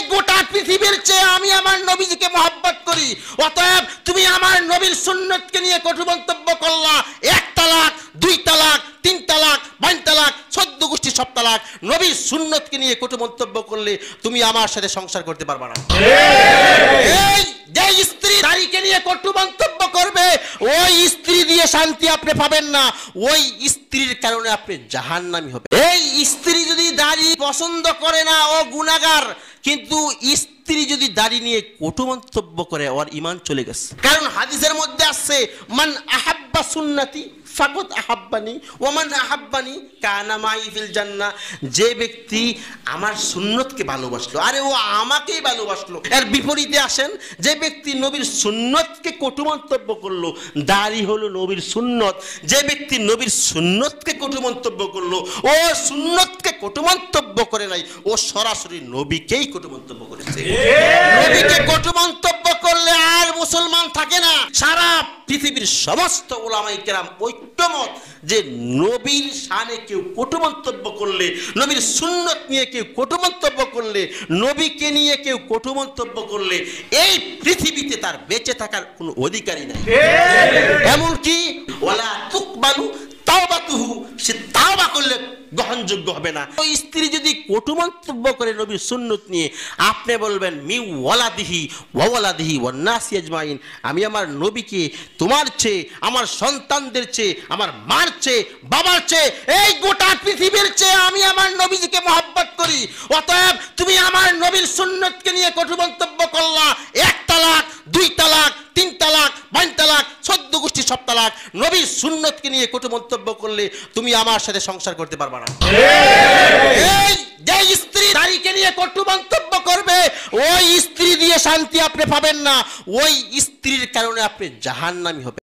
গোটা পৃথিবীর চেয়ে আমি আমার নবীজিকে মহব্বত করি, অতএব তুমি আমার নবীর সুন্নতকে নিয়ে কটু মন্তব্য করলা। 1 তালাক, 2 তালাক, 3 তালাক, 5 তালাক, 14 গোষ্ঠী সব তালাক। নবীর সুন্নতকে নিয়ে কটু মন্তব্য করলে তুমি আমার সাথে সংসার করতে পারবা না। এই যে স্ত্রী নারীকে নিয়ে কটু মন্তব্য করবে, ওই স্ত্রী দিয়ে শান্তি আপনি পাবেন না, ওই স্ত্রীর কারণে আপনি জাহান্নামী হবে। এই স্ত্রী যদি দাড়ি পছন্দ করে না, ও গুনাহগার। কিন্তু স্ত্রী যদি দাড়ি নিয়ে কটু মন্তব্য করে, ওর ঈমান চলে গেছে। কারণ হাদিসের মধ্যে আছে, মান আহাব্বা সুন্নতি ফাকাদ আহাব্বানি ওয়া মান আহাব্বানি কানা মাই ফিল জান্নাহ। যে ব্যক্তি আমার সুন্নতকে ভালোবাসলো, আরে ও আমাকেই ভালোবাসলো। এর বিপরীতে আসেন, যে ব্যক্তি নবীর সুন্নতকে কটু মন্তব্য করলো, দাড়ি হলো নবীর সুন্নত। যে ব্যক্তি নবীর সুন্নতকে কটু মন্তব্য করলো, ও সুন্নতকে কটু মন্তব্য করে নাই, ও সরাসরি নবীকেই কটু মন্তব্য করেছে। নবীকে কটু মন্তব্য করলে আর মুসলমান থাকে না। সারা পৃথিবীর সমস্ত উলামায়ে কেরাম ঐক্যমত যে নবীর শানে কেউ কটু মন্তব্য করলে, নবীর সুন্নত নিয়ে কেউ কটু মন্তব্য করলে, নবীকে নিয়ে কেউ কটু মন্তব্য করলে, এই পৃথিবীতে তার বেঁচে থাকার কোনো অধিকারই নাই। এমনকি ওয়ালা তুকবালু তাওবাতুহু, সে তাওবা করলে গ্রহণযোগ্য হবে না। ওই স্ত্রী যদি কটু মন্তব্য করে নবীর সুন্নত নিয়ে, আপনি বলবেন মি ওয়ালাদিহি ওয়া ওয়ালাদিহি ওয়ান নাসি আজমাইন, আমি আমার নবীকে তোমার চেয়ে, আমার সন্তানদের চেয়ে, আমার মার চেয়ে, বাবার চেয়ে, এই গোটা পৃথিবীর চেয়ে আমি আমার নবীজিকে মহব্বত করি। অতএব তুমি আমার নবীর সুন্নতকে নিয়ে কটু মন্তব্য করলা। 1 তালাক, 2 তালাক, 3 তালাক, 5 তালাক, 14 গোষ্ঠী সব তালাক। নবীর সুন্নতকে নিয়ে কটু মন্তব্য করলে তুমি আমার সাথে সংসার করতে পারবা না। এই যে স্ত্রী নারীকে নিয়ে কটু মন্তব্য করবে, ওই স্ত্রী দিয়ে শান্তি আপনি পাবেন না, ওই স্ত্রীর কারণে আপনি জাহান্নামী হবে।